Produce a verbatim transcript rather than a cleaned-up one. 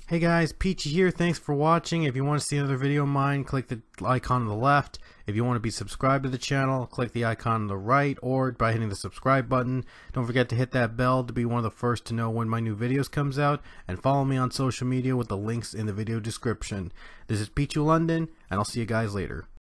Hey guys, Peachy here. Thanks for watching. If you want to see another video of mine, click the icon on the left. If you want to be subscribed to the channel, click the icon on the right or by hitting the subscribe button. Don't forget to hit that bell to be one of the first to know when my new videos comes out, and follow me on social media with the links in the video description. This is Peachy London, and I'll see you guys later.